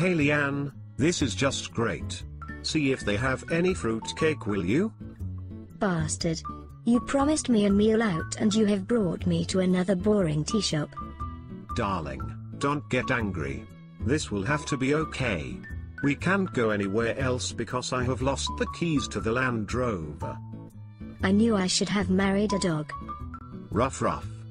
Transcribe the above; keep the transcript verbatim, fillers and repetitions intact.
Hey Lianne, this is just great. See if they have any fruitcake, will you? Bastard. You promised me a meal out and you have brought me to another boring tea shop. Darling, don't get angry. This will have to be okay. We can't go anywhere else because I have lost the keys to the Land Rover. I knew I should have married a dog. Ruff ruff.